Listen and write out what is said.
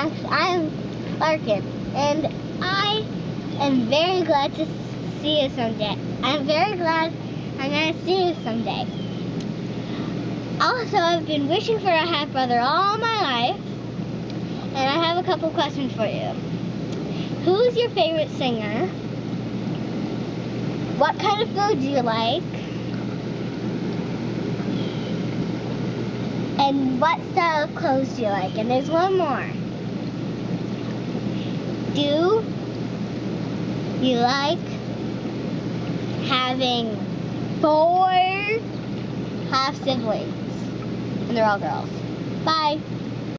I'm Larkin, and I am very glad to see you someday. I'm very glad I'm going to see you someday. Also, I've been wishing for a half brother all my life, and I have a couple questions for you. Who's your favorite singer? What kind of food do you like? And what style of clothes do you like? And there's one more. Do you like having 4 half siblings? And they're all girls. Bye.